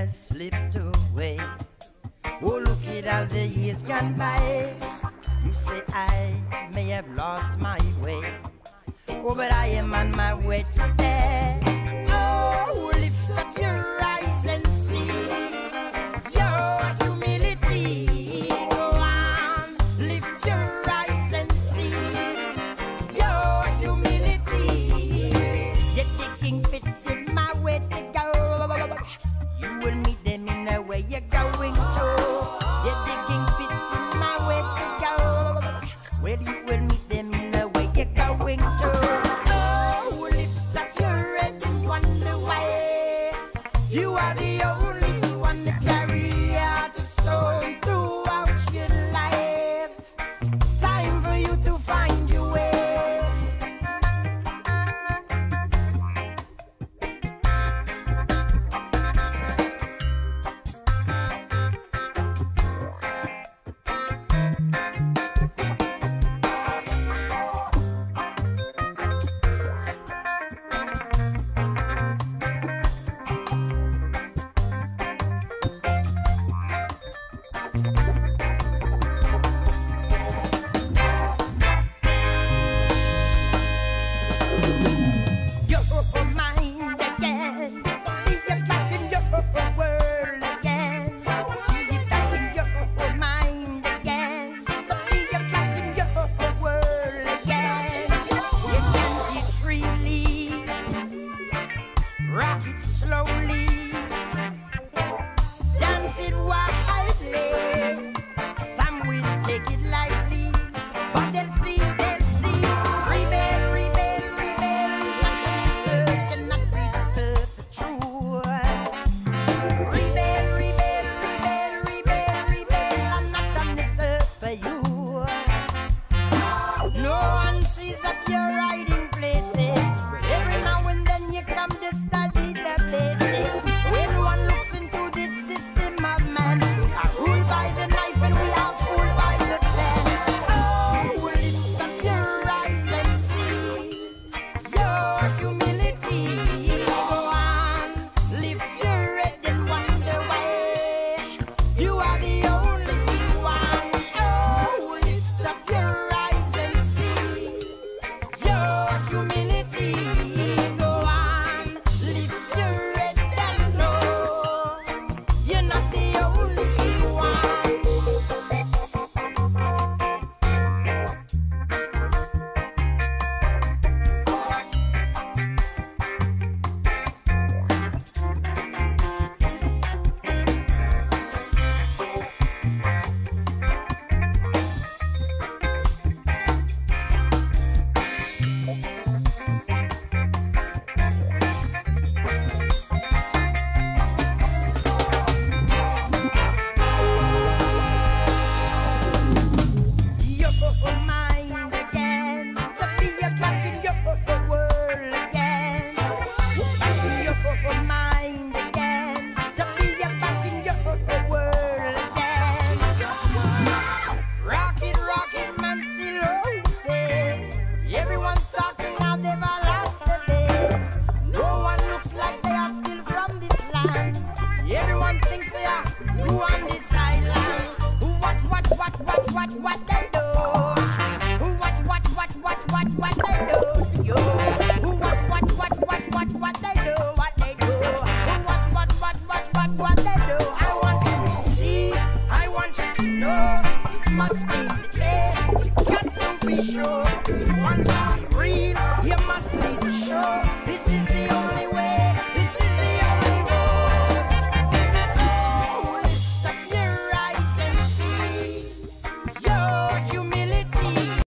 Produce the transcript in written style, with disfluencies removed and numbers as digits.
has slipped away. Oh, look at how the years gone by. You say I may have lost my way. Oh, but I am on my way to there. Oh, lift up your eyes and see your humility. Go on, lift your eyes and see your humility. Yet the king fits in my way to go. You will meet them in the way you're going to. Yet the king fits in my way to go. Well, you will meet them in the way you're going to. Oh, lift up your head and wonder why. You are the only one to carry out a stone throughout your life. It's time for you to find your way. Rock it slowly, dance it wildly. Some will take it lightly, but they'll see, rebel, rebel, rebel. Cannot be disturbed, the truth. Rebel, rebel, rebel, rebel, rebel. I'm not on this earth for you. No one sees up your hiding places. Every now and then you come to study the basics. When one looks into this system of man, we are ruled by the knife and we are fooled by the pen. Oh, lift up your eyes and see your humility. Go on, lift your head and wonder why. You are the only one. Oh, lift up your eyes and see your humility. Go on, lift your head and know you're not the only one. Your mind again, to be back in your world again. Your mind again, to be back in your world again. Rock it, man, still always. Everyone's talking how they've lost the base. No one looks like they are still from this land. Everyone thinks they are new on this island. What they do? What they do to you? What they do? What they do? What they do? I want you to see, I want you to know, this must be the case. You got to be sure. If you want to be real, you must lead the show.